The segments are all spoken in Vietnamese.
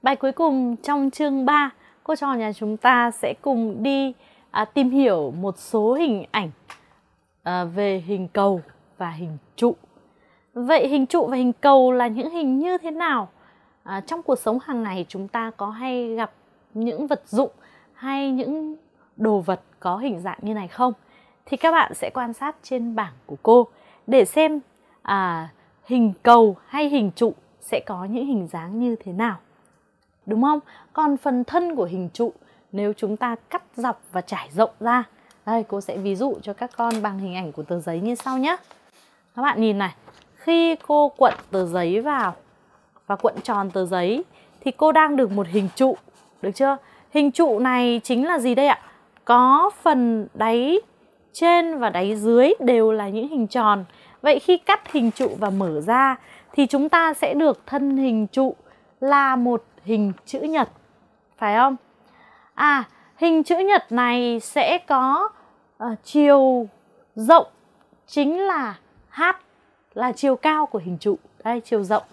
Bài cuối cùng trong chương 3, cô trò nhà chúng ta sẽ cùng đi tìm hiểu một số hình ảnh về hình cầu và hình trụ. Vậy hình trụ và hình cầu là những hình như thế nào? Trong cuộc sống hàng ngày chúng ta có hay gặp những vật dụng hay những đồ vật có hình dạng như này không? Thì các bạn sẽ quan sát trên bảng của cô để xem hình cầu hay hình trụ sẽ có những hình dáng như thế nào. Đúng không? Còn phần thân của hình trụ, nếu chúng ta cắt dọc và trải rộng ra, đây cô sẽ ví dụ cho các con bằng hình ảnh của tờ giấy như sau nhé. Các bạn nhìn này, khi cô cuộn tờ giấy vào và cuộn tròn tờ giấy thì cô đang được một hình trụ, được chưa? Hình trụ này chính là gì đây ạ? Có phần đáy trên và đáy dưới đều là những hình tròn. Vậy khi cắt hình trụ và mở ra thì chúng ta sẽ được thân hình trụ là một hình chữ nhật, phải không? Hình chữ nhật này sẽ có chiều rộng chính là h, là chiều cao của hình trụ. Đây, chiều rộng.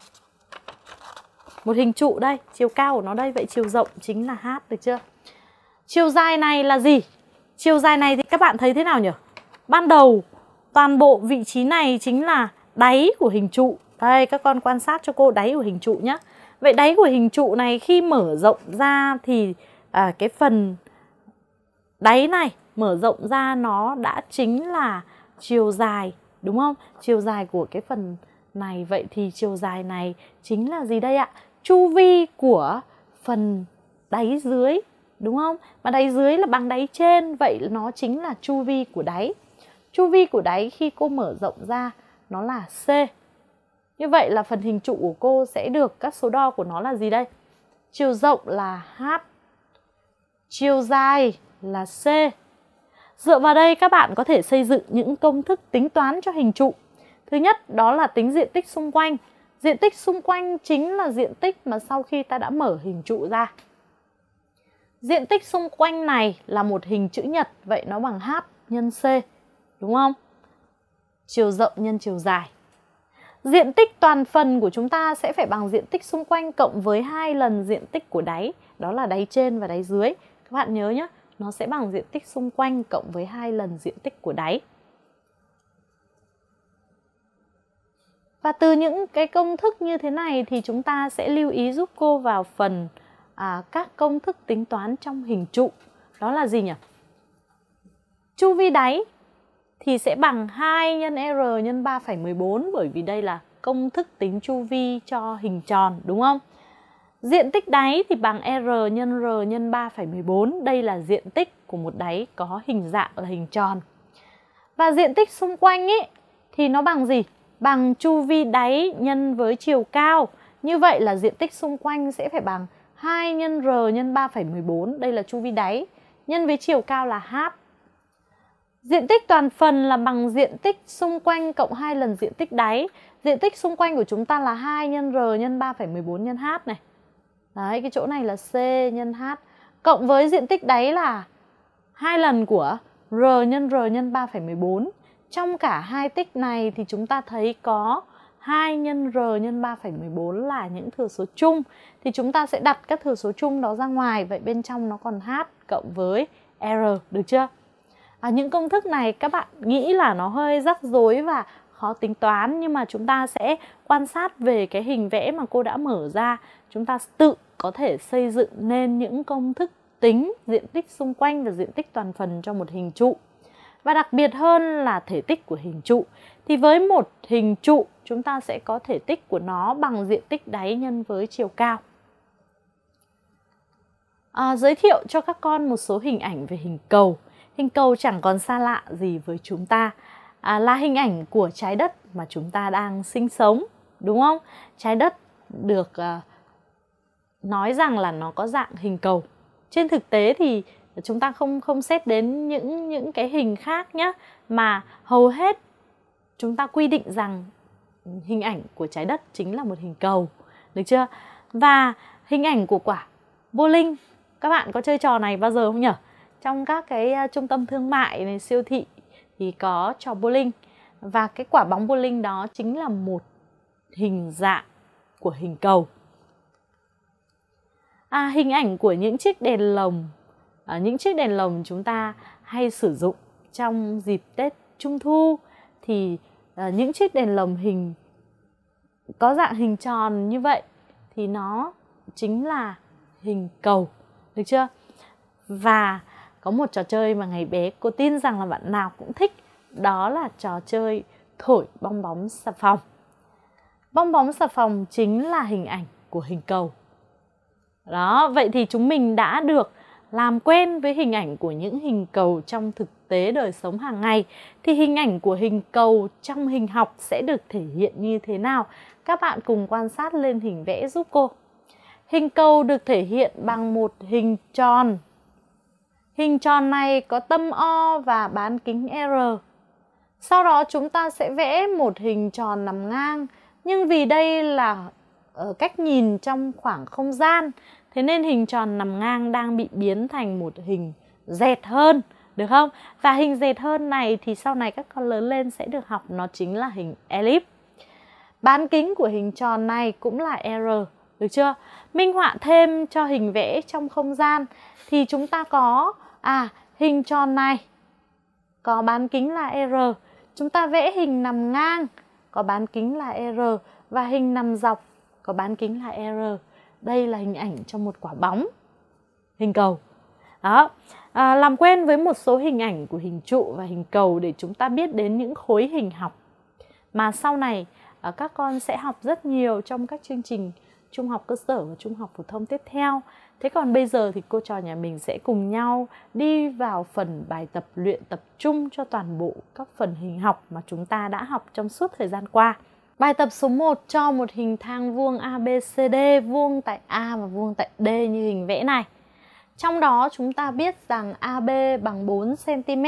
Một hình trụ đây, chiều cao của nó đây, vậy chiều rộng chính là h, được chưa? Chiều dài này là gì? Chiều dài này thì các bạn thấy thế nào nhỉ? Ban đầu toàn bộ vị trí này chính là đáy của hình trụ. Đây, các con quan sát cho cô đáy của hình trụ nhé. Vậy đáy của hình trụ này khi mở rộng ra thì cái phần đáy này mở rộng ra nó đã chính là chiều dài, đúng không? Chiều dài của cái phần này, vậy thì chiều dài này chính là gì đây ạ? Chu vi của phần đáy dưới, đúng không? Mà đáy dưới là bằng đáy trên, vậy nó chính là chu vi của đáy. Chu vi của đáy khi cô mở rộng ra nó là C. Như vậy là phần hình trụ của cô sẽ được các số đo của nó là gì đây? Chiều rộng là H, chiều dài là C. Dựa vào đây các bạn có thể xây dựng những công thức tính toán cho hình trụ. Thứ nhất đó là tính diện tích xung quanh. Diện tích xung quanh chính là diện tích mà sau khi ta đã mở hình trụ ra. Diện tích xung quanh này là một hình chữ nhật, vậy nó bằng H nhân C, đúng không? Chiều rộng nhân chiều dài. Diện tích toàn phần của chúng ta sẽ phải bằng diện tích xung quanh cộng với 2 lần diện tích của đáy, đó là đáy trên và đáy dưới. Các bạn nhớ nhé, nó sẽ bằng diện tích xung quanh cộng với 2 lần diện tích của đáy. Và từ những cái công thức như thế này thì chúng ta sẽ lưu ý giúp cô vào phần các công thức tính toán trong hình trụ. Đó là gì nhỉ? Chu vi đáy thì sẽ bằng 2 nhân R nhân 3,14, bởi vì đây là công thức tính chu vi cho hình tròn, đúng không? Diện tích đáy thì bằng R nhân 3,14, đây là diện tích của một đáy có hình dạng là hình tròn. Và diện tích xung quanh ấy thì nó bằng gì? Bằng chu vi đáy nhân với chiều cao. Như vậy là diện tích xung quanh sẽ phải bằng 2 nhân R nhân 3,14, đây là chu vi đáy, nhân với chiều cao là H. Diện tích toàn phần là bằng diện tích xung quanh cộng 2 lần diện tích đáy. Diện tích xung quanh của chúng ta là 2 nhân R nhân 3,14 nhân H này. Đấy, cái chỗ này là C nhân H. Cộng với diện tích đáy là 2 lần của R nhân 3,14. Trong cả hai tích này thì chúng ta thấy có 2 nhân R nhân 3,14 là những thừa số chung. Thì chúng ta sẽ đặt các thừa số chung đó ra ngoài. Vậy bên trong nó còn H cộng với R, được chưa? Những công thức này các bạn nghĩ là nó hơi rắc rối và khó tính toán, nhưng mà chúng ta sẽ quan sát về cái hình vẽ mà cô đã mở ra. Chúng ta tự có thể xây dựng nên những công thức tính diện tích xung quanh và diện tích toàn phần cho một hình trụ. Và đặc biệt hơn là thể tích của hình trụ. Thì với một hình trụ chúng ta sẽ có thể tích của nó bằng diện tích đáy nhân với chiều cao. Giới thiệu cho các con một số hình ảnh về hình cầu. Hình cầu chẳng còn xa lạ gì với chúng ta, là hình ảnh của trái đất mà chúng ta đang sinh sống, đúng không? Trái đất được nói rằng là nó có dạng hình cầu. Trên thực tế thì chúng ta không xét đến những cái hình khác nhé, mà hầu hết chúng ta quy định rằng hình ảnh của trái đất chính là một hình cầu, được chưa? Và hình ảnh của quả bowling, các bạn có chơi trò này bao giờ không nhỉ? Trong các cái trung tâm thương mại này, siêu thị thì có trò bowling. Và cái quả bóng bowling đó chính là một hình dạng của hình cầu. Hình ảnh của những chiếc đèn lồng. Những chiếc đèn lồng chúng ta hay sử dụng trong dịp Tết Trung Thu. Thì những chiếc đèn lồng có dạng hình tròn như vậy thì nó chính là hình cầu, được chưa? Và có một trò chơi mà ngày bé cô tin rằng là bạn nào cũng thích, đó là trò chơi thổi bong bóng xà phòng. Bong bóng xà phòng chính là hình ảnh của hình cầu. Đó, vậy thì chúng mình đã được làm quen với hình ảnh của những hình cầu trong thực tế đời sống hàng ngày. Thì hình ảnh của hình cầu trong hình học sẽ được thể hiện như thế nào? Các bạn cùng quan sát lên hình vẽ giúp cô. Hình cầu được thể hiện bằng một hình tròn. Hình tròn này có tâm O và bán kính R. Sau đó chúng ta sẽ vẽ một hình tròn nằm ngang. Nhưng vì đây là cách nhìn trong khoảng không gian, thế nên hình tròn nằm ngang đang bị biến thành một hình dẹt hơn, được không? Và hình dẹt hơn này thì sau này các con lớn lên sẽ được học, nó chính là hình ellipse. Bán kính của hình tròn này cũng là R, được chưa? Minh họa thêm cho hình vẽ trong không gian thì chúng ta có hình tròn này có bán kính là R. Chúng ta vẽ hình nằm ngang có bán kính là R và hình nằm dọc có bán kính là R. Đây là hình ảnh trong một quả bóng, hình cầu. Đó. Làm quen với một số hình ảnh của hình trụ và hình cầu để chúng ta biết đến những khối hình học mà sau này các con sẽ học rất nhiều trong các chương trình trung học cơ sở và trung học phổ thông tiếp theo. Thế còn bây giờ thì cô trò nhà mình sẽ cùng nhau đi vào phần bài tập luyện tập trung cho toàn bộ các phần hình học mà chúng ta đã học trong suốt thời gian qua. Bài tập số 1 cho một hình thang vuông ABCD, vuông tại A và vuông tại D như hình vẽ này. Trong đó chúng ta biết rằng AB bằng 4 cm,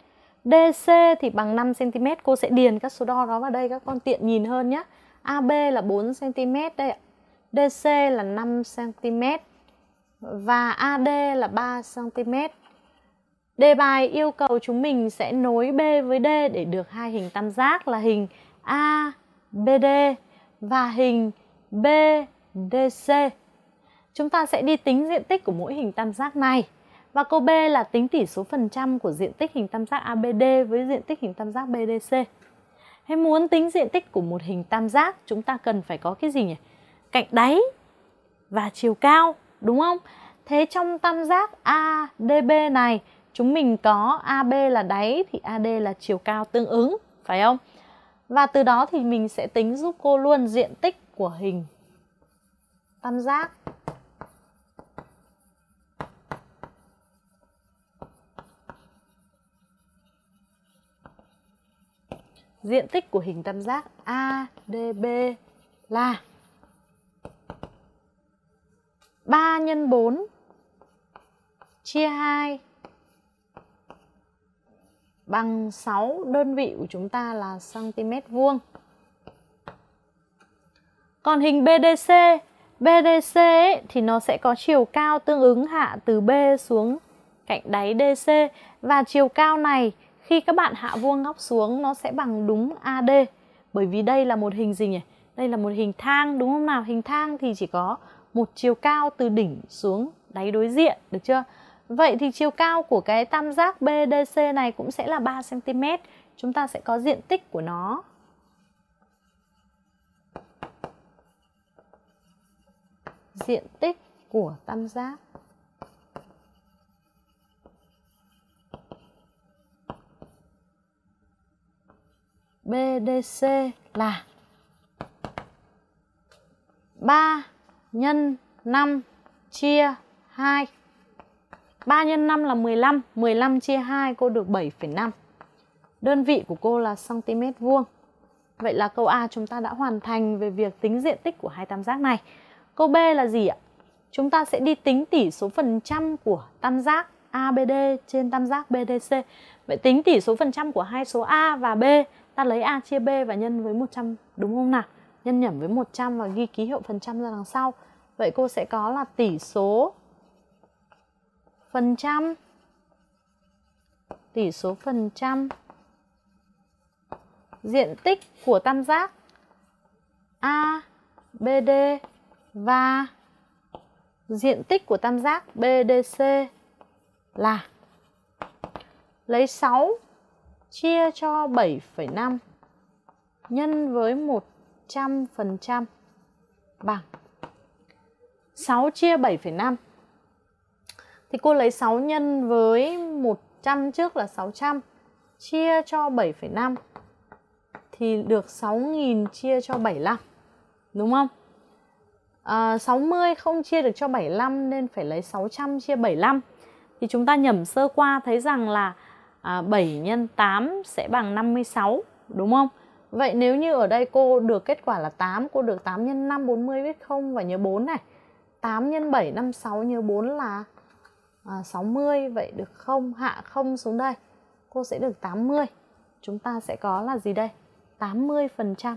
DC thì bằng 5 cm. Cô sẽ điền các số đo đó vào đây, các con tiện nhìn hơn nhé. AB là 4 cm đây ạ. DC là 5 cm và AD là 3 cm. Đề bài yêu cầu chúng mình sẽ nối B với D để được hai hình tam giác là hình ABD và hình BDC. Chúng ta sẽ đi tính diện tích của mỗi hình tam giác này. Và câu B là tính tỷ số phần trăm của diện tích hình tam giác ABD với diện tích hình tam giác BDC. Hay muốn tính diện tích của một hình tam giác, chúng ta cần phải có cái gì nhỉ? Cạnh đáy và chiều cao, đúng không? Thế trong tam giác ADB này, chúng mình có AB là đáy thì AD là chiều cao tương ứng, phải không? Và từ đó thì mình sẽ tính giúp cô luôn diện tích của hình tam giác. Diện tích của hình tam giác ADB là 3 x 4 chia 2 bằng 6, đơn vị của chúng ta là cm vuông. Còn hình BDC thì nó sẽ có chiều cao tương ứng hạ từ B xuống cạnh đáy DC. Và chiều cao này khi các bạn hạ vuông góc xuống nó sẽ bằng đúng AD. Bởi vì đây là một hình gì nhỉ? Đây là một hình thang, đúng không nào? Hình thang thì chỉ có một chiều cao từ đỉnh xuống đáy đối diện, được chưa? Vậy thì chiều cao của cái tam giác BDC này cũng sẽ là 3 cm. Chúng ta sẽ có diện tích của nó. Diện tích của tam giác BDC là 3 x 5 chia 2. 3 x 5 là 15, 15 chia 2 cô được 7,5. Đơn vị của cô là cm vuông. Vậy là câu A chúng ta đã hoàn thành về việc tính diện tích của hai tam giác này. Câu B là gì ạ? Chúng ta sẽ đi tính tỷ số phần trăm của tam giác ABD trên tam giác BDC. Vậy tính tỷ số phần trăm của hai số A và B, ta lấy A chia B và nhân với 100, đúng không nào? Nhân nhẩm với 100 và ghi ký hiệu phần trăm ra đằng sau. Vậy cô sẽ có là tỷ số phần trăm, tỷ số phần trăm diện tích của tam giác ABD và diện tích của tam giác BDC là lấy 6 chia cho 7,5 nhân với 100% bằng 6 chia 7,5. Thì cô lấy 6 nhân với 100 trước là 600, chia cho 7,5 thì được 6.000 chia cho 75, đúng không? 60 không chia được cho 75 nên phải lấy 600 chia 75. Thì chúng ta nhẩm sơ qua thấy rằng là 7 nhân 8 sẽ bằng 56, đúng không? Vậy nếu như ở đây cô được kết quả là 8, cô được 8 nhân 5, 40 viết 0 và nhớ 4 này. 8 nhân 7, 56 nhớ 4 là 60, vậy được 0, hạ 0 xuống đây. Cô sẽ được 80. Chúng ta sẽ có là gì đây? 80%.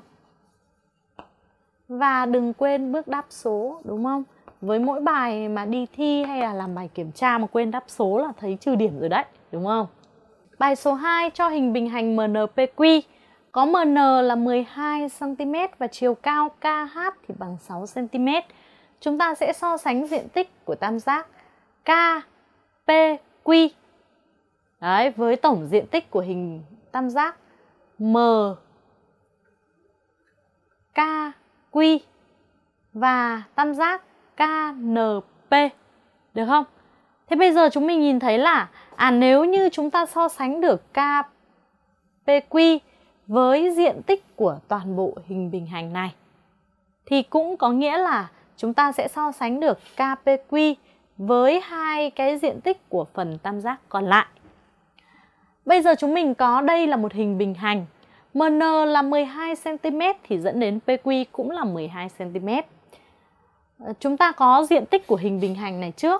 Và đừng quên bước đáp số, đúng không? Với mỗi bài mà đi thi hay là làm bài kiểm tra mà quên đáp số là thấy trừ điểm rồi đấy, đúng không? Bài số 2 cho hình bình hành MNPQ. Có MN là 12 cm và chiều cao KH thì bằng 6 cm. Chúng ta sẽ so sánh diện tích của tam giác KPQ đấy, với tổng diện tích của hình tam giác MKQ và tam giác KNP. Được không? Thế bây giờ chúng mình nhìn thấy là nếu như chúng ta so sánh được KPQ với diện tích của toàn bộ hình bình hành này thì cũng có nghĩa là chúng ta sẽ so sánh được KPQ với hai cái diện tích của phần tam giác còn lại. Bây giờ chúng mình có đây là một hình bình hành. MN là 12 cm thì dẫn đến PQ cũng là 12 cm. Chúng ta có diện tích của hình bình hành này trước.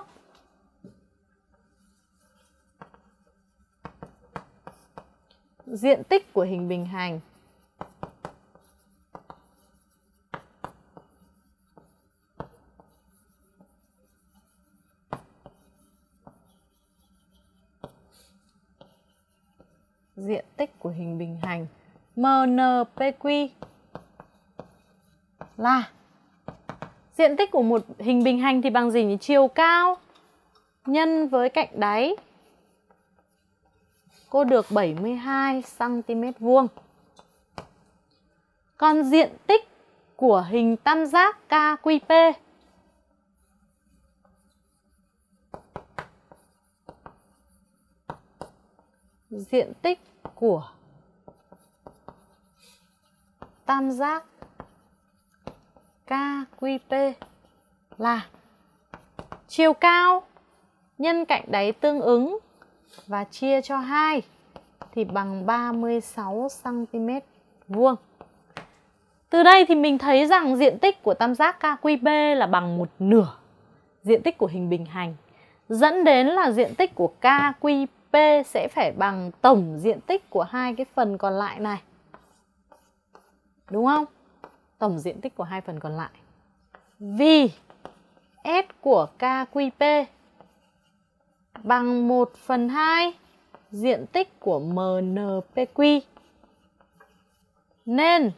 Diện tích của hình bình hành MNPQ là diện tích của một hình bình hành thì bằng gì nhỉ? Chiều cao nhân với cạnh đáy. Cô được 72 cm vuông. Còn diện tích của hình tam giác KQP diện tích của tam giác KQP là chiều cao nhân cạnh đáy tương ứng và chia cho 2 thì bằng 36 cm vuông. Từ đây thì mình thấy rằng diện tích của tam giác KQP là bằng 1/2 diện tích của hình bình hành, dẫn đến là diện tích của KQP sẽ phải bằng tổng diện tích của hai cái phần còn lại này. Đúng không? Tổng diện tích của hai phần còn lại. Vì S của KQP bằng 1/2 diện tích của MNPQ. Nên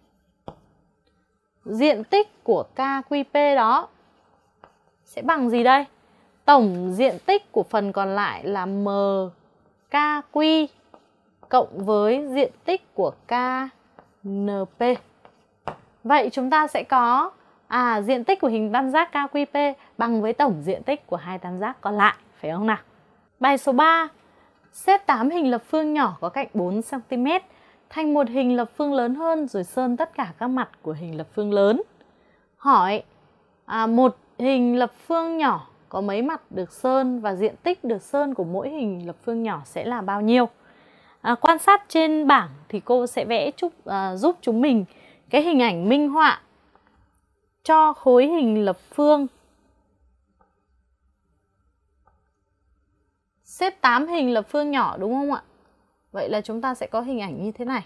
diện tích của KQP đó sẽ bằng gì đây? Tổng diện tích của phần còn lại là MKQ cộng với diện tích của KNP. Vậy chúng ta sẽ có diện tích của hình tam giác KQP bằng với tổng diện tích của hai tam giác còn lại, phải không nào? Bài số 3. Xếp 8 hình lập phương nhỏ có cạnh 4 cm thành một hình lập phương lớn hơn rồi sơn tất cả các mặt của hình lập phương lớn. Hỏi một hình lập phương nhỏ có mấy mặt được sơn và diện tích được sơn của mỗi hình lập phương nhỏ sẽ là bao nhiêu? Quan sát trên bảng thì cô sẽ vẽ giúp chúng mình cái hình ảnh minh họa cho khối hình lập phương. Xếp 8 hình lập phương nhỏ đúng không ạ? Vậy là chúng ta sẽ có hình ảnh như thế này.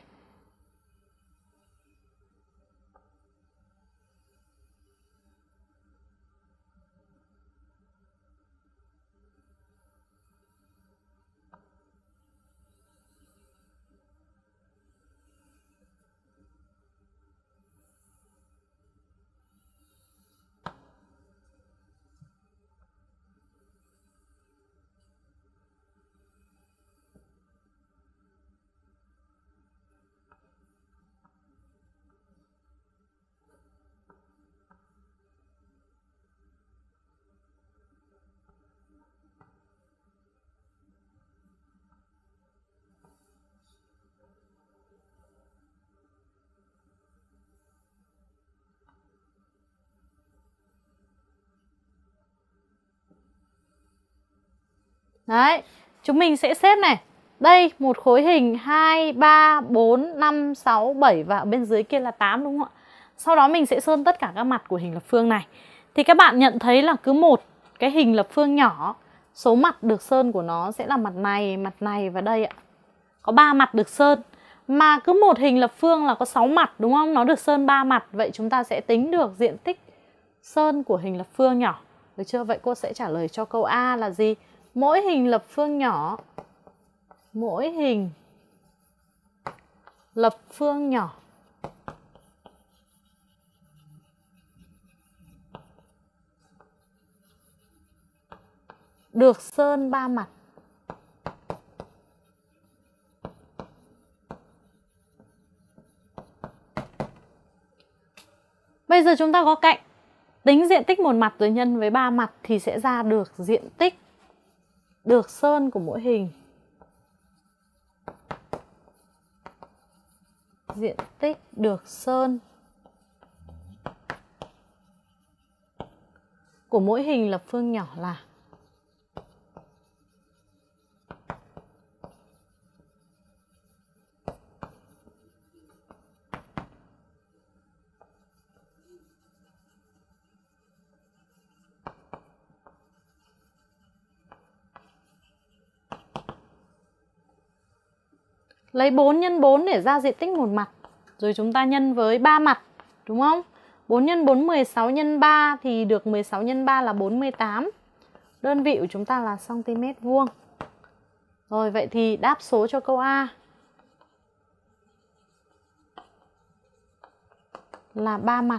Đấy, chúng mình sẽ xếp này. Đây, một khối hình 2, 3, 4, 5, 6, 7 và ở bên dưới kia là 8 đúng không ạ? Sau đó mình sẽ sơn tất cả các mặt của hình lập phương này. Thì các bạn nhận thấy là cứ một cái hình lập phương nhỏ, số mặt được sơn của nó sẽ là mặt này và đây ạ. Có 3 mặt được sơn. Mà cứ một hình lập phương là có 6 mặt đúng không? Nó được sơn 3 mặt. Vậy chúng ta sẽ tính được diện tích sơn của hình lập phương nhỏ. Được chưa? Vậy cô sẽ trả lời cho câu A là gì? Mỗi hình lập phương nhỏ, mỗi hình lập phương nhỏ được sơn 3 mặt. Bây giờ chúng ta có cạnh. Tính diện tích một mặt rồi nhân với 3 mặt thì sẽ ra được diện tích được sơn của mỗi hình. Diện tích được sơn của mỗi hình lập phương nhỏ là lấy 4 nhân 4 để ra diện tích một mặt. Rồi chúng ta nhân với 3 mặt, đúng không? 4 nhân 4 16 nhân 3 thì được 16 nhân 3 là 48. Đơn vị của chúng ta là cm vuông. Rồi vậy thì đáp số cho câu A là 3 mặt.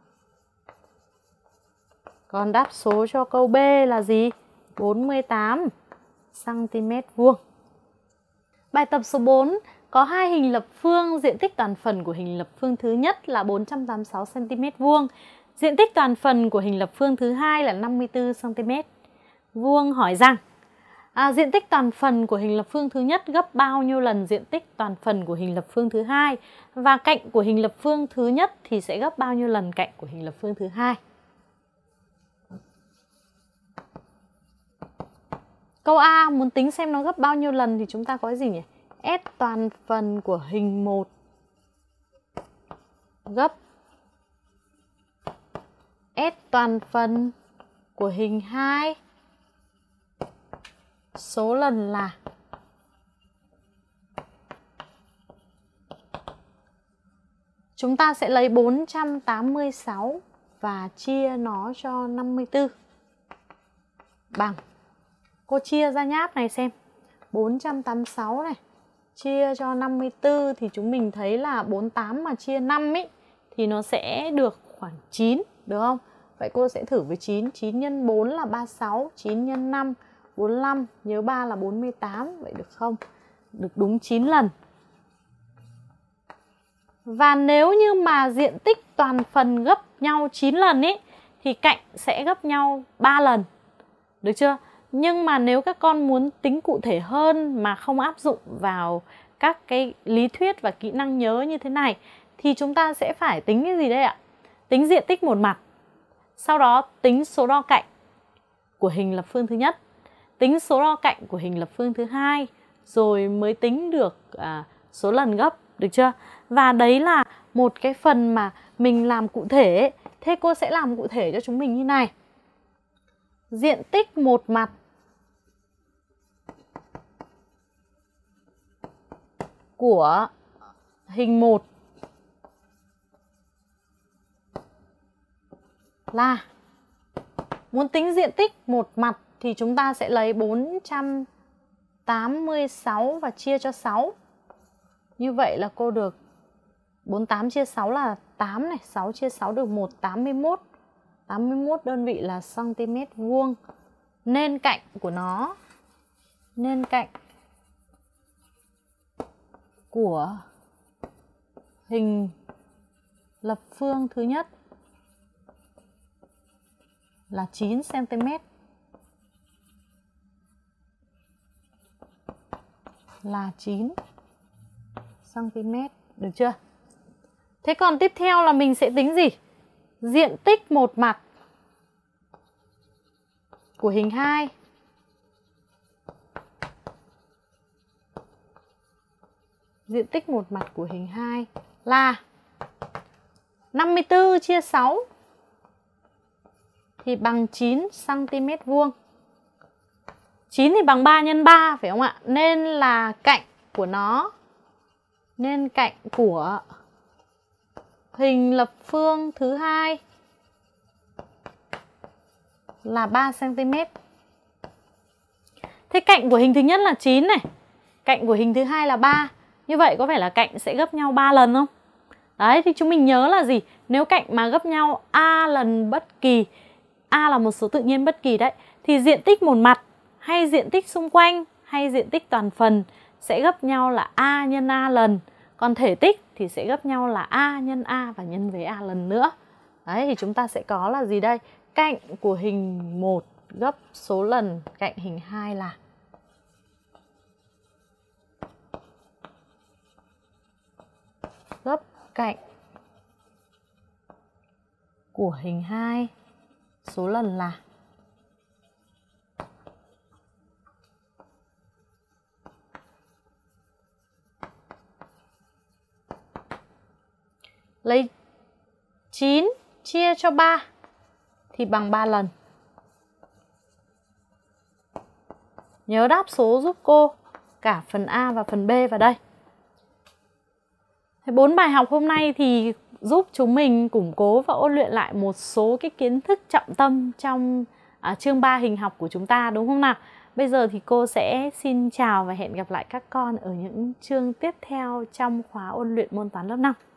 Còn đáp số cho câu B là gì? 48 cm vuông. Bài tập số 4 có hai hình lập phương, diện tích toàn phần của hình lập phương thứ nhất là 486 cm vuông, diện tích toàn phần của hình lập phương thứ hai là 54 cm vuông. Hỏi rằng diện tích toàn phần của hình lập phương thứ nhất gấp bao nhiêu lần diện tích toàn phần của hình lập phương thứ hai, và cạnh của hình lập phương thứ nhất thì sẽ gấp bao nhiêu lần cạnh của hình lập phương thứ hai. Câu A muốn tính xem nó gấp bao nhiêu lần thì chúng ta có cái gì nhỉ? S toàn phần của hình 1 gấp S toàn phần của hình 2 số lần là chúng ta sẽ lấy 486 và chia nó cho 54 bằng, cô chia ra nháp này xem, 486 này chia cho 54 thì chúng mình thấy là 48 mà chia 5 ấy thì nó sẽ được khoảng 9, được không? Vậy cô sẽ thử với 9, 9 nhân 4 là 36, 9 nhân 5 45, nhớ 3 là 48, vậy được không? Được đúng 9 lần. Và nếu như mà diện tích toàn phần gấp nhau 9 lần ấy thì cạnh sẽ gấp nhau 3 lần. Được chưa? Nhưng mà nếu các con muốn tính cụ thể hơn mà không áp dụng vào các cái lý thuyết và kỹ năng nhớ như thế này thì chúng ta sẽ phải tính cái gì đây ạ? Tính diện tích một mặt, sau đó tính số đo cạnh của hình lập phương thứ nhất, tính số đo cạnh của hình lập phương thứ hai, rồi mới tính được số lần gấp, được chưa? Và đấy là một cái phần mà mình làm cụ thể ấy. Thế cô sẽ làm cụ thể cho chúng mình như này. Diện tích một mặt của hình 1 là, muốn tính diện tích một mặt thì chúng ta sẽ lấy 486 và chia cho 6. Như vậy là cô được 48 chia 6 là 8 này, 6 chia 6 được 1, 81. 81 đơn vị là cm vuông. Nên cạnh của nó, nên cạnh của hình lập phương thứ nhất là 9 cm. Là 9 cm, được chưa? Thế còn tiếp theo là mình sẽ tính gì? Diện tích một mặt của hình 2 diện tích một mặt của hình 2 là 54 chia 6 thì bằng 9 cm vuông. 9 thì bằng 3 x 3 phải không ạ? Nên là cạnh của nó, nên cạnh của hình lập phương thứ hai là 3 cm. Thế cạnh của hình thứ nhất là 9 này, cạnh của hình thứ hai là 3. Như vậy có phải là cạnh sẽ gấp nhau 3 lần không? Đấy, thì chúng mình nhớ là gì? Nếu cạnh mà gấp nhau a lần bất kỳ, a là một số tự nhiên bất kỳ đấy, thì diện tích một mặt hay diện tích xung quanh hay diện tích toàn phần sẽ gấp nhau là a nhân a lần. Còn thể tích thì sẽ gấp nhau là a nhân a và nhân với a lần nữa. Đấy, thì chúng ta sẽ có là gì đây? Cạnh của hình 1 gấp số lần cạnh hình 2 là gấp cạnh của hình 2 số lần là lấy 9 chia cho 3 thì bằng 3 lần. Nhớ đáp số giúp cô cả phần A và phần B vào đây. 4 bài học hôm nay thì giúp chúng mình củng cố và ôn luyện lại một số cái kiến thức trọng tâm trong chương 3 hình học của chúng ta, đúng không nào? Bây giờ thì cô sẽ xin chào và hẹn gặp lại các con ở những chương tiếp theo trong khóa ôn luyện môn toán lớp 5.